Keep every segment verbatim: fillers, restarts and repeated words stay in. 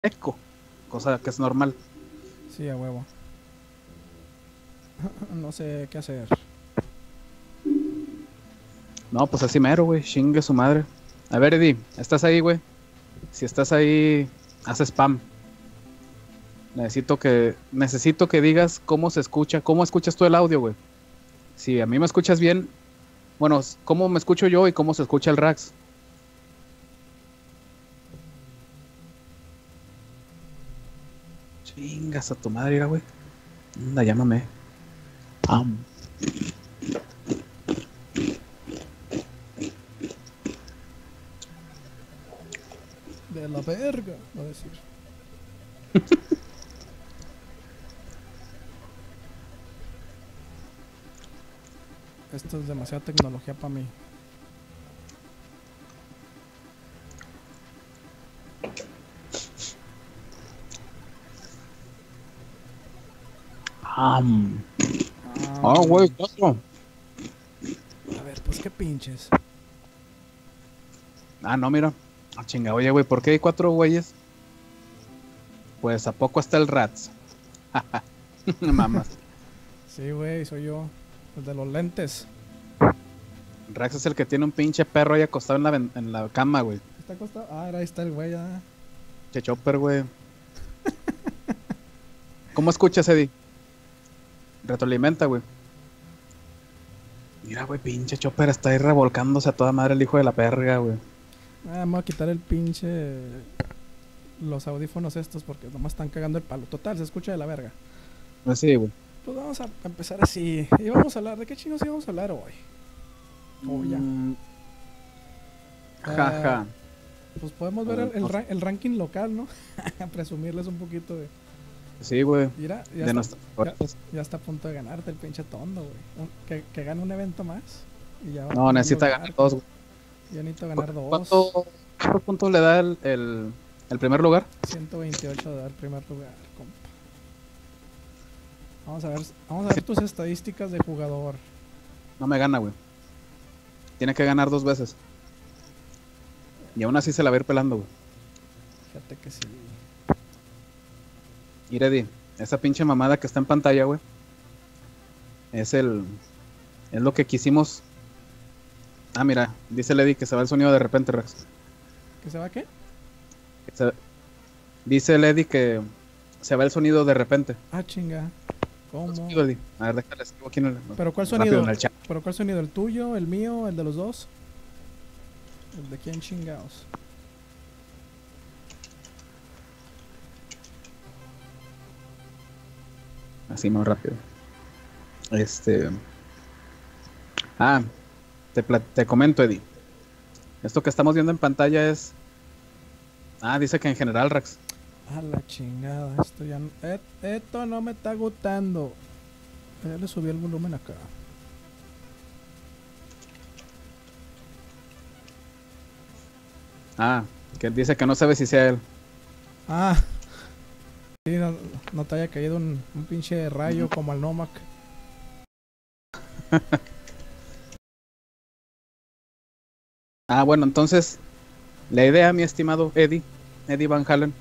eco, cosa que es normal. Sí, a huevo. No sé qué hacer. No, pues así mero, güey, chingue su madre. A ver, Eddie, ¿estás ahí, güey? Si estás ahí, haz spam. Necesito que, necesito que digas cómo se escucha, cómo escuchas tú el audio, güey. Si a mí me escuchas bien, bueno, cómo me escucho yo y cómo se escucha el Rax. Chingas a tu madre, mira, güey. Anda, llámame. Um. De la verga, va a decir. Esto es demasiada tecnología para mí. Um. Ah, Ah, güey, cuatro. a ver, pues qué pinches. Ah, no, mira. Ah, chinga, oye, güey, ¿por qué hay cuatro güeyes? Pues a poco está el Rats. Mamas. Sí, güey, soy yo. El de los lentes. Rax es el que tiene un pinche perro ahí acostado en la, ven- en la cama, güey. ¿Está acostado? Ah, ahí está el güey, ah. Che chopper, güey. ¿Cómo escuchas, Eddie? Retroalimenta, güey. Mira, güey, pinche chopper está ahí revolcándose a toda madre el hijo de la perga, güey. Ah, me voy a quitar el pinche... Los audífonos estos porque nomás están cagando el palo. Total, se escucha de la verga. Así, güey. Pues vamos a empezar así. Y vamos a hablar. ¿De qué chingos íbamos a hablar hoy? Oh, ya. Mm, Ah, jaja. Pues podemos ver el, el ra- el ranking local, ¿no? Presumirles un poquito de... Sí, güey. Mira, ya De está, nuestras ya, fuerzas. ya está a punto de ganarte el pinche tondo, güey. Un- Que, que gane un evento más. Y ya va a No, primer necesita lugar. ganar dos, güey. Yo necesito ganar dos. ¿Cuánto, ¿Cuántos puntos le da el, el, el primer lugar? ciento veintiocho de dar primer lugar, compa. Vamos a ver, vamos a ver tus estadísticas de jugador. No me gana, güey. Tiene que ganar dos veces. Y aún así se la va a ir pelando, güey. Fíjate que sí. Y Eddie, esa pinche mamada que está en pantalla, güey. Es el. Es lo que quisimos. Ah, mira, dice Eddie que se va el sonido de repente, Rex. ¿Que se va qué? Se- Dice Eddie que se va el sonido de repente. Ah, chinga. ¿Cómo? Sonido, Eddie. A ver, déjale, escribo aquí en el, ¿Pero cuál rápido sonido? en el chat. ¿Pero cuál sonido? ¿El tuyo? ¿El mío? ¿El de los dos? ¿El de quién chingados? Así más rápido. Este. Ah, te, pla- te comento, Eddie. Esto que estamos viendo en pantalla es. Ah, dice que en general, Rex. A la chingada, esto ya no, et- esto no me está gustando. Ya le subí el volumen acá. Ah, que dice que no sabe si sea él. Ah, sí, no, no te haya caído un, un pinche rayo como al Nomac. Ah, bueno, entonces, la idea, mi estimado Eddie, Eddie Van Halen,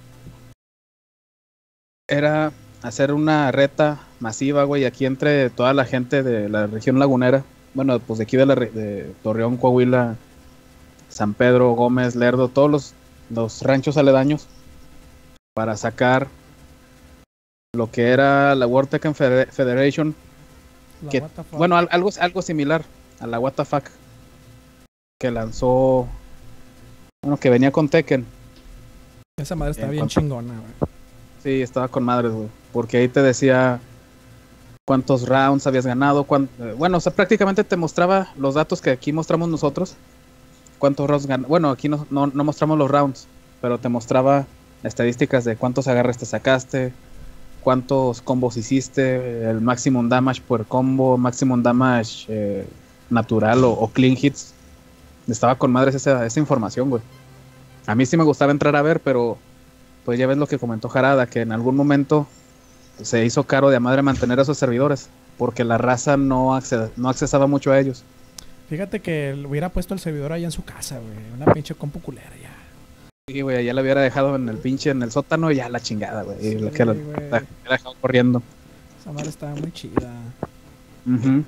era hacer una reta masiva, güey, aquí entre toda la gente de la región lagunera. Bueno, pues de aquí de, la, re- de Torreón, Coahuila, San Pedro, Gómez, Lerdo, todos los, los ranchos aledaños, para sacar lo que era la World Tekken Fede- Federation, La que, what the fuck. bueno, al- algo, algo similar a la What the Fuck que lanzó, bueno, que venía con Tekken. Esa madre está en bien cuanto- chingona, güey. Sí, estaba con madres, güey, porque ahí te decía cuántos rounds habías ganado, cuán- eh, bueno, o sea, prácticamente te mostraba los datos que aquí mostramos nosotros, cuántos rounds gan- bueno, aquí no, no, no mostramos los rounds, pero te mostraba estadísticas de cuántos agarres te sacaste, cuántos combos hiciste, el maximum damage por combo, maximum damage eh, natural o, o clean hits. Estaba con madres esa, esa información, güey. A mí sí me gustaba entrar a ver, pero pues ya ves lo que comentó Jarada, que en algún momento se hizo caro de a madre mantener a esos servidores, porque la raza no, acced- no accesaba mucho a ellos. Fíjate que le hubiera puesto el servidor ahí en su casa, güey. Una pinche compu culera ya. Sí, güey, ya la hubiera dejado en el pinche, en el sótano y ya la chingada, güey. Sí, y la que la, güey. la hubiera dejado corriendo. Esa madre estaba muy chida. Uh-huh.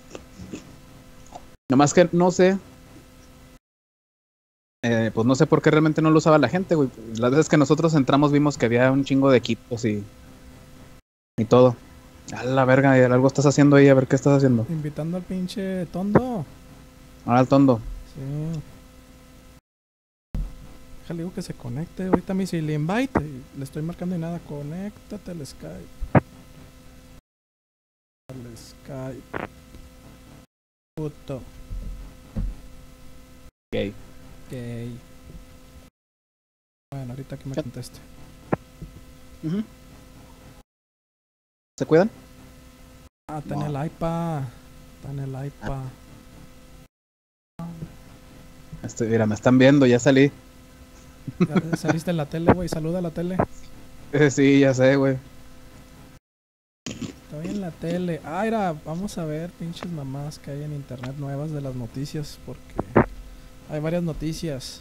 Nomás que no sé. Eh, pues no sé por qué realmente no lo usaba la gente, güey. Las veces que nosotros entramos vimos que había un chingo de equipos y. Y todo. A la verga, algo estás haciendo ahí, a ver qué estás haciendo. Invitando al pinche Tondo. Ahora al Tondo. Sí. Déjale digo que se conecte. Ahorita me dice, le invite. Le estoy marcando y nada. Conéctate al Skype. Al Skype. Puto. Ok. Ok. Bueno, ahorita que me conteste. Uh-huh. ¿Se cuidan? Ah, está No. en el iPad. Está en el iPad. Este, mira, me están viendo, ya salí. Ya saliste en la tele, güey. Saluda a la tele. Eh, sí, ya sé, güey. Estoy en la tele. Ah, mira, vamos a ver pinches mamás que hay en internet nuevas de las noticias. Porque hay varias noticias.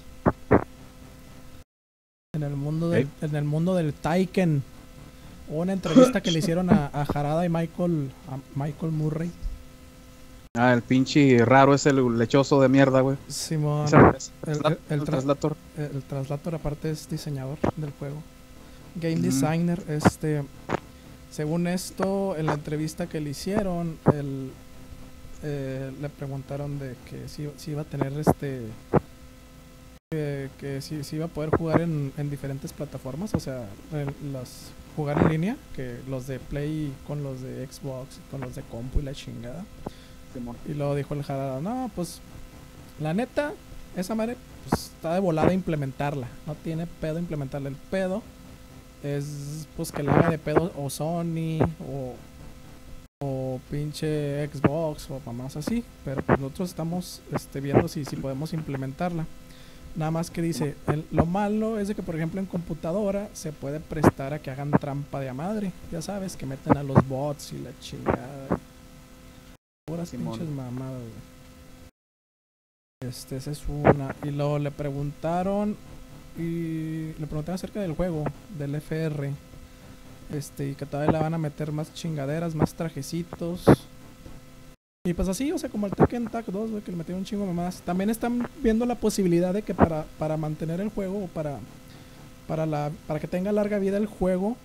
En el mundo del, en el mundo del Taiken. Hubo una entrevista que le hicieron a, a Harada y Michael, a Michael Murray. Ah, el pinche raro es el lechoso de mierda, güey. Simón. El, El, el, el, el, el tra- traslator. el traslator aparte es diseñador del juego. Game Mm. designer, este... Según esto, en la entrevista que le hicieron, el, eh, le preguntaron de que si, si iba a tener este... Que, que si, si iba a poder jugar en, en diferentes plataformas, o sea, en las, jugar en línea, que los de Play con los de Xbox, con los de compu y la chingada. Simón. Y luego dijo el Jarada, no, pues la neta, esa madre pues, está de volada implementarla. No tiene pedo implementarla. El pedo es pues que le haga de pedo o Sony o, o pinche Xbox o mamás así. Pero pues nosotros estamos este, viendo si, si podemos implementarla. Nada más que dice, el, lo malo es de que por ejemplo en computadora se puede prestar a que hagan trampa de a madre. Ya sabes, que meten a los bots y la chingada. Puras Simón. pinches mamadas, güey. Este, esa es una. Y luego le preguntaron. Y le preguntaron acerca del juego, del F R. Este, y que todavía le van a meter más chingaderas, más trajecitos. Y pues así, o sea, como el Tekken Tag dos, güey, que le metieron un chingo de mamadas. También están viendo la posibilidad de que para, para mantener el juego, o para, para, la, para que tenga larga vida el juego,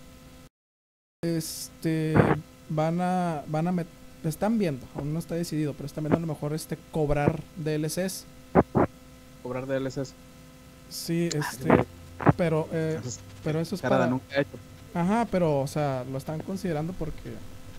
este, van a, van a meter. Están viendo, aún no está decidido, pero están viendo a lo mejor este cobrar D L Cs. Cobrar D L Cs. Sí, este, pero, eh, pero eso es Carada para... nunca he hecho. Ajá, pero, o sea, lo están considerando porque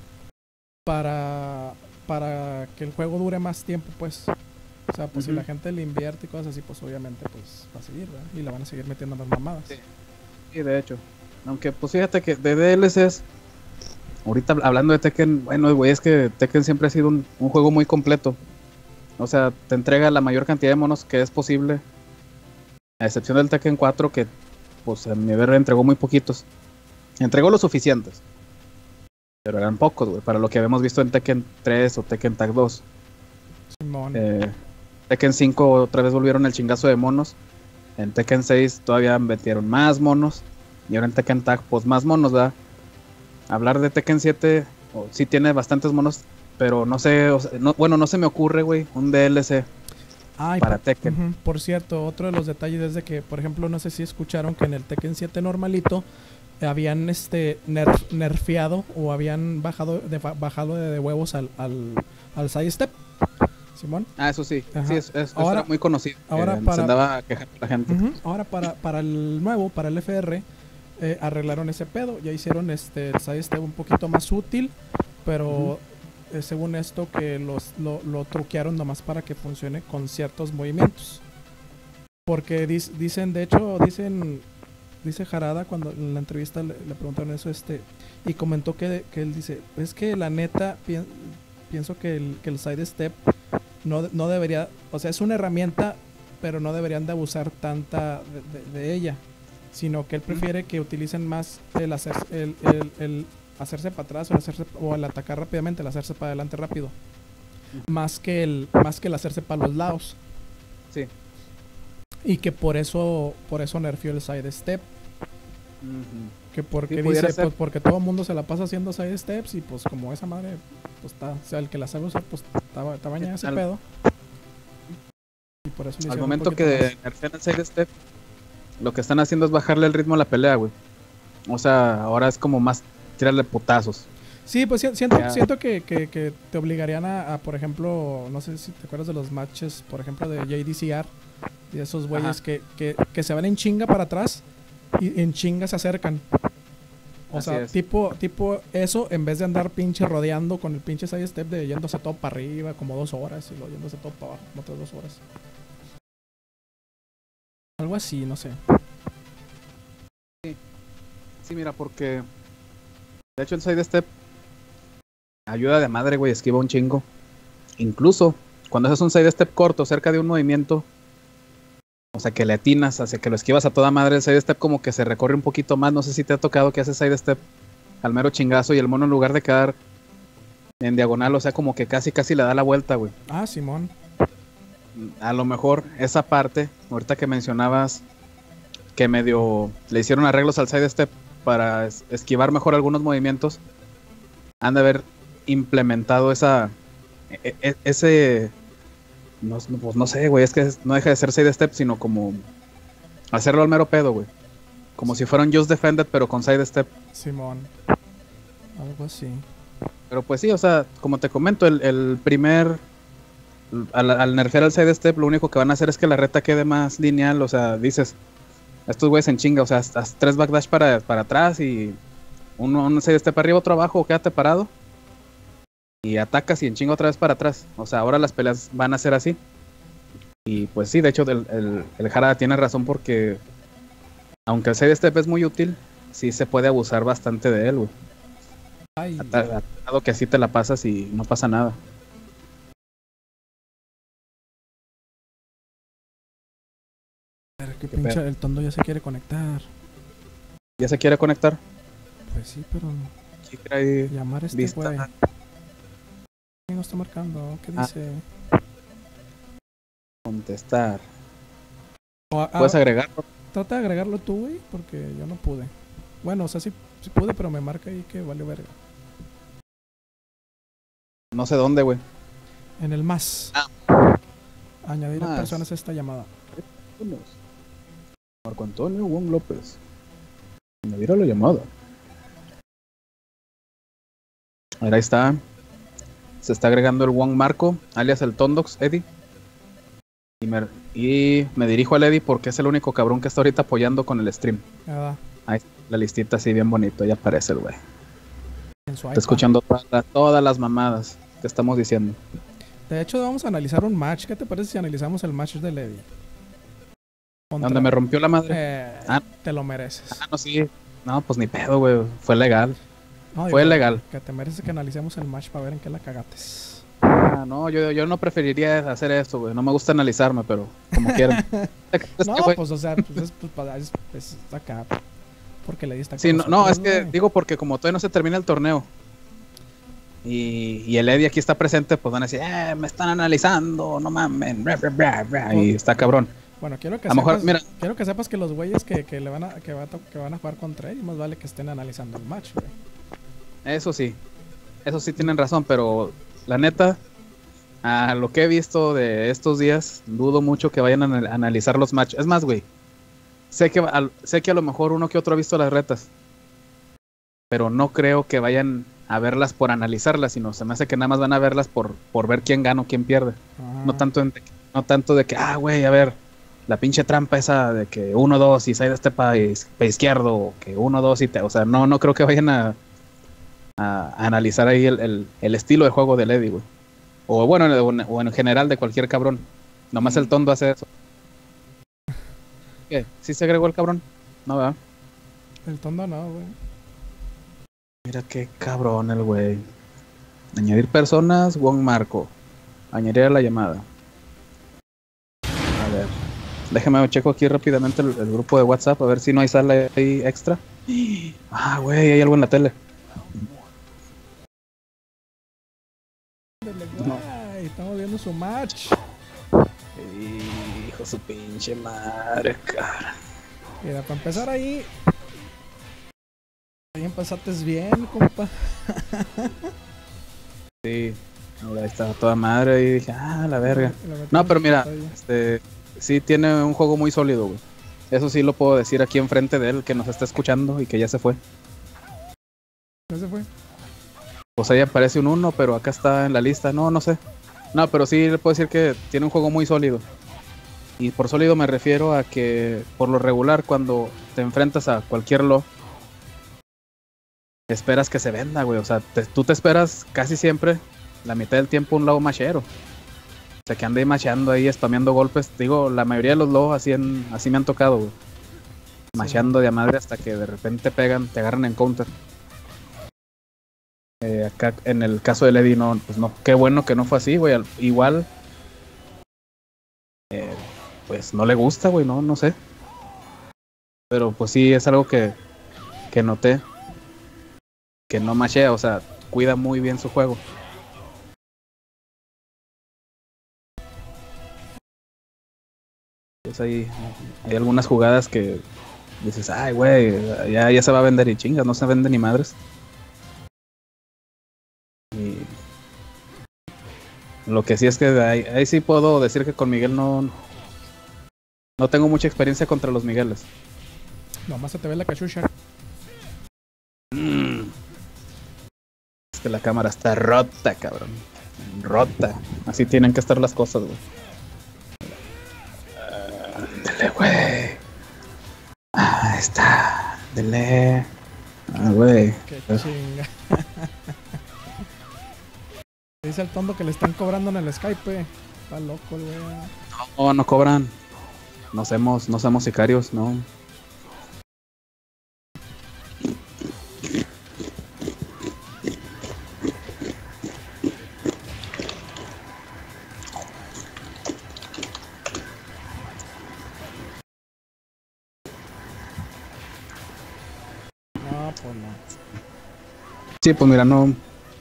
para, para que el juego dure más tiempo, pues. O sea, pues uh-huh. Si la gente le invierte y cosas así, pues obviamente, pues va a seguir, ¿verdad? Y le van a seguir metiendo más mamadas. Sí, sí, de hecho. Aunque, pues fíjate que de D L Cs... Ahorita hablando de Tekken, bueno, güey, es que Tekken siempre ha sido un, un juego muy completo. O sea, te entrega la mayor cantidad de monos que es posible. A excepción del Tekken cuatro, que, pues, a mi ver, entregó muy poquitos. Entregó los suficientes. Pero eran pocos, güey, para lo que habíamos visto en Tekken tres o Tekken Tag dos. Simón. Eh, Tekken cinco otra vez volvieron el chingazo de monos. En Tekken seis todavía metieron más monos. Y ahora en Tekken Tag, pues, más monos, ¿verdad? Hablar de Tekken siete, oh, sí tiene bastantes monos, pero no sé, o sea, no, bueno, no se me ocurre, güey, un D L C Ay, para por, Tekken. Uh-huh. Por cierto, otro de los detalles es de que, por ejemplo, no sé si escucharon que en el Tekken siete normalito eh, habían este nerf, nerfeado o habían bajado de, bajado de, de huevos al, al, al side step. Simón. Ah, eso sí, Ajá. sí, es, es, ahora, eso era muy conocido. Ahora eh, para, se andaba quejando la gente. Uh-huh. Ahora para, para el nuevo, para el F R, Eh, arreglaron ese pedo, ya hicieron este el side step un poquito más útil, pero uh-huh. eh, según esto que los, lo, lo truquearon nomás para que funcione con ciertos movimientos, porque dis, dicen, de hecho dicen dice Harada cuando en la entrevista le, le preguntaron eso, este y comentó que, que él dice, es que la neta pi pienso que el, que el side step no, no debería, o sea, es una herramienta, pero no deberían de abusar tanta de, de, de ella, sino que él prefiere que utilicen más el, hacer, el, el, el hacerse para atrás o el, hacerse, o el atacar rápidamente, el hacerse para adelante rápido, más que el más que el hacerse para los lados. Sí. Y que por eso, por eso nerfeó el sidestep. Ujú. Que porque Sí, pudiera dice, ser. pues porque todo el mundo se la pasa haciendo sidesteps y pues como esa madre, pues está, o sea, el que la sabe usar, pues estaba está bañada ese Al- pedo. Y por eso le Al hicieron un momento poquito que más. nerfean el sidestep, lo que están haciendo es bajarle el ritmo a la pelea, güey. O sea, ahora es como más tirarle putazos. Sí, pues si- siento, Ya. siento que, que, que te obligarían a, a, por ejemplo, no sé si te acuerdas de los matches, por ejemplo, de J D C R y esos güeyes Ajá. que, que, que se van en chinga para atrás y en chinga se acercan. O Así sea, es. tipo, tipo eso, en vez de andar pinche rodeando con el pinche sidestep de yéndose todo para arriba como dos horas y luego yéndose todo para abajo como otras dos horas. Algo así, no sé. Sí, mira, porque de hecho el sidestep ayuda de madre, güey, esquiva un chingo. Incluso cuando haces un sidestep corto cerca de un movimiento, o sea, que le atinas, hacia que lo esquivas a toda madre, el sidestep como que se recorre un poquito más. No sé si te ha tocado que haces sidestep al mero chingazo y el mono en lugar de quedar en diagonal, o sea, como que casi casi le da la vuelta, güey. Ah, Simón. A lo mejor esa parte, ahorita que mencionabas que medio le hicieron arreglos al sidestep para es- esquivar mejor algunos movimientos, han de haber implementado esa e- e- ese no, no, pues no sé, güey, es que no deja de ser sidestep, sino como hacerlo al mero pedo, güey. Como si fuera un Just Defended, pero con sidestep. Simón. Algo así. Pero pues sí, o sea, como te comento, el, el primer al, al nerfear el sidestep, lo único que van a hacer es que la reta quede más lineal. O sea, dices, estos güeyes en chinga, o sea, haz, haz tres backdash para, para atrás y uno, un sidestep para arriba, otro abajo, o quédate parado y atacas y en chinga otra vez para atrás. O sea, ahora las peleas van a ser así. Y pues sí, de hecho, el, el, el Harada tiene razón porque aunque el sidestep es muy útil, sí se puede abusar bastante de él, güey. Ay, Atado que así te la pasas y no pasa nada. a ver, qué Qué pinche, pedo. el tondo ya se quiere conectar. ¿Ya se quiere conectar? Pues sí, pero Sí, trae llamar a este vista. güey. ¿Quién nos está marcando? ¿Qué Ah. dice? Contestar. O, ah, ¿Puedes agregarlo? trata de agregarlo tú, güey, porque yo no pude. Bueno, o sea, sí, sí pude, pero me marca ahí que vale verga. No sé dónde, güey. En el más. Ah. Añadir a Más. personas a esta llamada. Vámonos. Marco Antonio Juan López. Añadir a la llamada. A ver, ahí está. Se está agregando el Juan Marco, alias el Tondox, Eddie. Y me, y me dirijo al Eddie porque es el único cabrón que está ahorita apoyando con el stream. Ah, Ahí está la listita así bien bonito, ya aparece el güey. en su Está iPad. escuchando todas las, todas las mamadas que estamos diciendo. De hecho, vamos a analizar un match. ¿Qué te parece si analizamos el match de Levi? Contra- Donde me rompió la madre. Eh, Ah. Te lo mereces. Ah, no, sí. No, pues ni pedo, güey. Fue legal. No, Fue digo, legal. Que te mereces que analicemos el match para ver en qué la cagates. Ah, no, yo, yo no preferiría hacer esto, güey. No me gusta analizarme, pero como quieran. Es No, que, güey, pues, o sea, pues, es, pues, para- es, es acá. Porque le diste sí, no, no, es que digo porque como todavía no se termina el torneo y, y el Eddie aquí está presente, pues van a decir, eh, me están analizando, no mamen, bra, bra, bra, bra", y está cabrón. Bueno, quiero que A lo mejor, sepas, mira. quiero que sepas que los güeyes que, que le van a que, va a to- que van a jugar contra él, más vale que estén analizando el match, güey. Eso sí, eso sí tienen razón, pero la neta, a lo que he visto de estos días, dudo mucho que vayan a anal- analizar los matches. Es más, güey, sé que, a, sé que a lo mejor uno que otro ha visto las retas, pero no creo que vayan a verlas por analizarlas, sino se me hace que nada más van a verlas por, por ver quién gana o quién pierde. Ah, No tanto, en- no tanto de que, ah, güey, a ver, la pinche trampa esa de que uno dos y side este para izquierdo, o que uno dos y te. O sea, no, no creo que vayan a, a, a analizar ahí el, el, el estilo de juego del Eddie, güey. O bueno, o en, o en general de cualquier cabrón. Nomás el tondo hace eso. ¿Qué? ¿Sí se agregó el cabrón? No, ¿verdad? el tondo no, güey. Mira qué cabrón el güey. Añadir personas, Juan Marco. Añadir a la llamada. A ver. Déjame checo aquí rápidamente el, el grupo de WhatsApp a ver si no hay sala ahí extra. Ah, güey, hay algo en la tele. Ándale, güey, estamos viendo su match. Con su pinche madre, cara. Mira, para empezar ahí. Ahí empezaste bien, compa. Sí, mira, ahí estaba toda madre y dije, ah, la verga. No, pero mira, este, sí tiene un juego muy sólido, güey. Eso sí lo puedo decir aquí enfrente de él, que nos está escuchando y que ya se fue. ¿Ya se fue? Pues ahí aparece un uno, pero acá está en la lista. No, no sé. No, pero sí le puedo decir que tiene un juego muy sólido. Y por sólido me refiero a que, por lo regular, cuando te enfrentas a cualquier lo, esperas que se venda, güey. O sea, te, tú te esperas casi siempre, la mitad del tiempo, un lobo machero. O sea, que ande macheando ahí, spameando golpes. Digo, la mayoría de los lobos así, en, así me han tocado, güey. Macheando de a madre hasta que de repente pegan, te agarran en counter. Eh, acá en el caso de Lady, no, pues no. Qué bueno que no fue así, güey. Igual, eh, pues no le gusta, güey, no, no sé. Pero pues sí, es algo que, que noté. Que no machea, o sea, cuida muy bien su juego. Pues hay, hay algunas jugadas que dices, ay, güey, ya, ya se va a vender y chingas, no se vende ni madres. Y lo que sí es que ahí, ahí sí puedo decir que con Miguel no, no tengo mucha experiencia contra los Migueles. Nomás se te ve la cachucha. Mm. Es que la cámara está rota, cabrón. Rota. Así tienen que estar las cosas, güey. Dele, güey. Ah, está. Dele. Ah, güey. Qué chinga. Dice el tondo que le están cobrando en el Skype. Está loco el güey. No, no cobran. No somos, no somos sicarios, no. No, pues no. Sí, pues mira, no.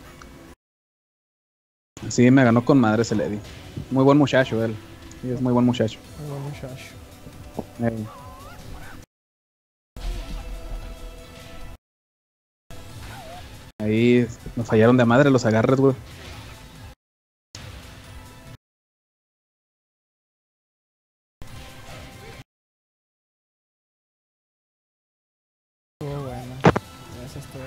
Sí, me ganó con madres el Eddie. Muy buen muchacho él. Sí, es muy buen muchacho. Muy buen muchacho. Eh. Ahí nos fallaron de madre los agarres, güey. Estuvo bueno. Gracias, todo.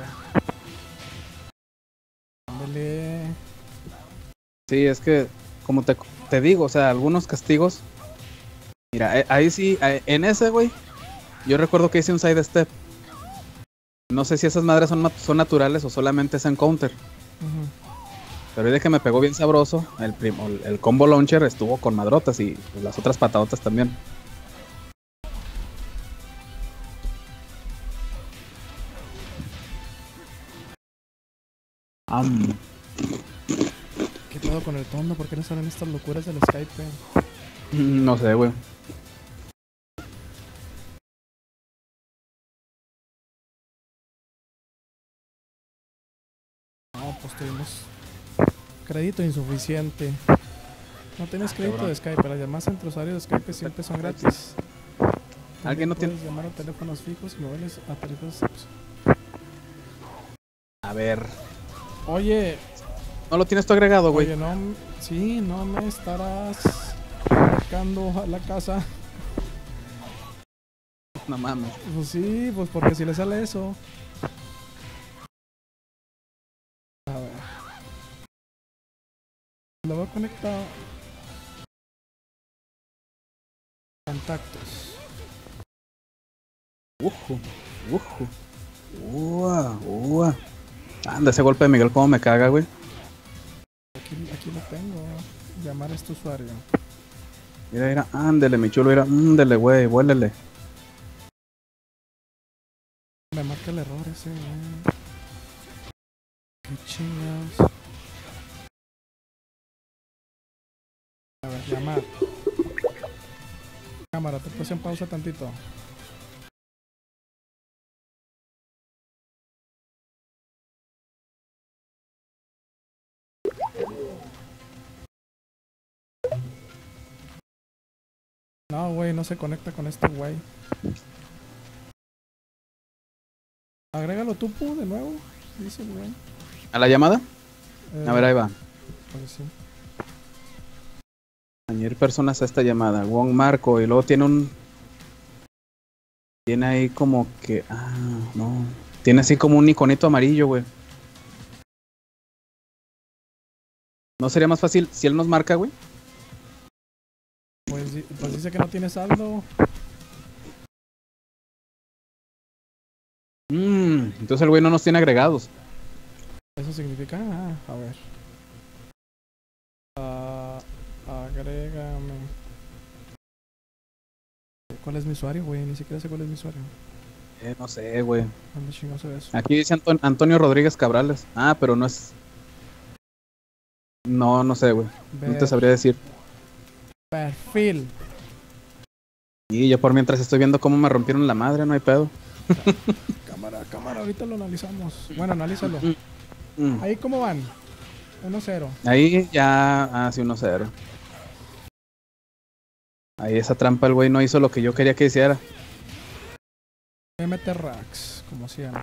Ándale. Sí, es que, como te, te digo, o sea, algunos castigos. Mira, eh, ahí sí, eh, en ese, güey, yo recuerdo que hice un side step. No sé si esas madres son, son naturales o solamente es en counter. Uh-huh. Pero de que me pegó bien sabroso, el, primo, el, el combo launcher estuvo con madrotas y pues, las otras patadotas también. Um. ¿Qué pedo con el tondo? ¿Por qué no salen estas locuras del Skype? No sé, güey. No, pues tuvimos crédito insuficiente. No tienes Ah, crédito cabrón. de Skype, las llamadas entre usuarios de Skype siempre son gratis. ¿Alguien no puedes tiene? llamar a teléfonos fijos y móviles a tarifas. A ver. Oye, ¿No lo tienes tú agregado, güey? oye, no, sí, no me estarás marcando a la casa. No mames. Pues sí, pues porque si le sale eso. A ver. Lo voy a conectar. Contactos. Ujú, ujú. Ua, ua. Anda, ese golpe de Miguel cómo me caga, güey. Aquí, aquí lo tengo. Llamar a este usuario. Mira, mira, ándele, mi chulo, mira, ándele, güey, vuélele. Me marca el error ese, güey. Qué chingados. A ver, llamar. Cámara, te puse en pausa tantito. No, güey, no se conecta con este güey. Agrégalo tú, Pu, de nuevo. Dice el güey. ¿A la llamada? Eh, A ver, ahí va. Pues sí. Añadir personas a esta llamada. Wong Marco. Y luego tiene un... Tiene ahí como que... Ah, no. Tiene así como un iconito amarillo, güey. ¿No sería más fácil si él nos marca, güey? Pues, di- pues dice que no tiene saldo. Mmm, entonces el güey no nos tiene agregados. Eso significa... Ah, a ver. Ah, agrégame. ¿Cuál es mi usuario, güey? Ni siquiera sé cuál es mi usuario. Eh, no sé, güey. ¿Dónde chingados se ve eso? Aquí dice Anton- Antonio Rodríguez Cabrales. Ah, pero no es... No, no sé, güey. No te Ver- sabría decir. Perfil. Y yo por mientras estoy viendo cómo me rompieron la madre, no hay pedo. Cámara, cámara, ahorita lo analizamos. Bueno, analízalo. Mm. Ahí, ¿cómo van? uno cero. Ahí ya hace uno cero. Ahí esa trampa el güey no hizo lo que yo quería que hiciera. M T Rax, como siempre.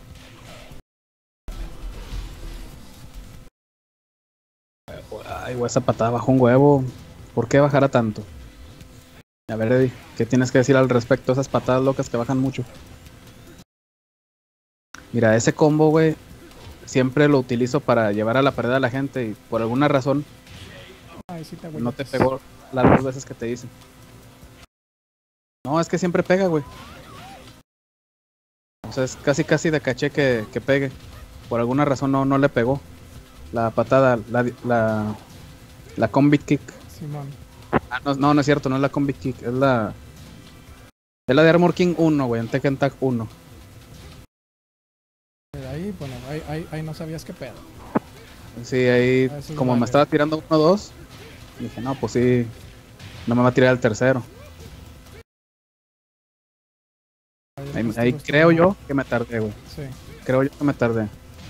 Ay, güey, esa patada bajó un huevo. ¿Por qué bajará tanto? A ver, Eddie, ¿qué tienes que decir al respecto? Esas patadas locas que bajan mucho. Mira, ese combo, güey, siempre lo utilizo para llevar a la pared a la gente y por alguna razón Ay, sí te no te agüitas. pegó las dos veces que te hice. No, es que siempre pega, güey. O sea, es casi casi de caché que, que pegue. Por alguna razón no, no le pegó. La patada, la, la, la combat kick. Simón. Ah, no, no, no es cierto, no es la combat kick, es la... Es la de Armor King uno, güey, en Tekken Tag uno. De ahí, bueno, ahí, ahí, ahí no sabías qué pedo. Sí, ahí, Ah, eso es como vale. me estaba tirando uno dos, dije, no, pues sí, no me va a tirar el tercero. Ahí, después te ahí gustó, creo ¿no? yo que me tardé, güey. Sí. Creo yo que me tardé.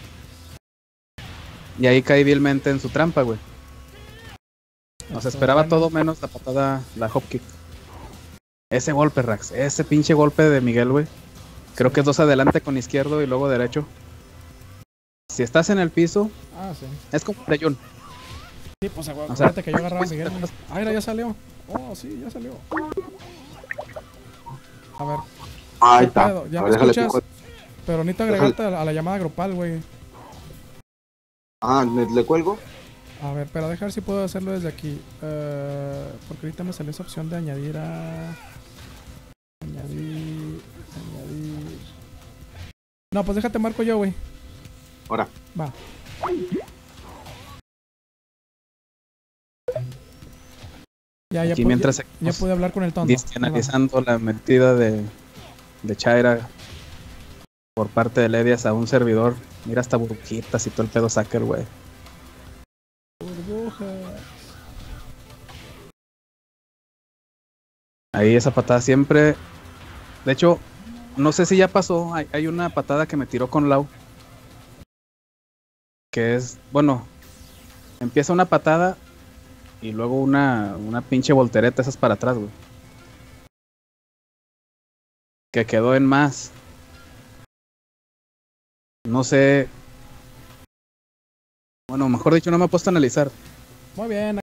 Y ahí caí vilmente en su trampa, güey. Nos Eso esperaba es bueno. todo menos la patada, la hop kick. Ese golpe, Rax, ese pinche golpe de Miguel, güey. Creo Sí. que es dos adelante con izquierdo y luego derecho. Si estás en el piso, Ah, sí. es como de Jun. Sí, pues acu- O sea, acuérdate que yo agarraba a pues, Miguel. güey. Ah, mira, ya salió. Oh, sí, ya salió. A ver, Ahí ¿qué está. pedo? ¿Ya A me ver, déjale escuchas? pico. Pero necesito agregarte a la, a la llamada grupal, güey. Ah, ¿le, le cuelgo? A ver, pero dejar si puedo hacerlo desde aquí. Eh, porque ahorita me salió esa opción de añadir a... Añadir... Añadir... No, pues déjate marco yo, güey. Ahora. Va. Ya, ya, Aquí pu- mientras ya, seguimos ya pude hablar con el tono. disque analizando la metida de, de Chaira por parte de Ledias a un servidor. Mira hasta burbujitas y todo el pedo sacker, güey. Burbujas. Ahí esa patada siempre... De hecho, no sé si ya pasó. Hay, hay una patada que me tiró con Lau. Que es, bueno, empieza una patada y luego una, una pinche voltereta, esas para atrás, güey. Que quedó en más. No sé. Bueno, mejor dicho, no me he puesto a analizar. Muy bien.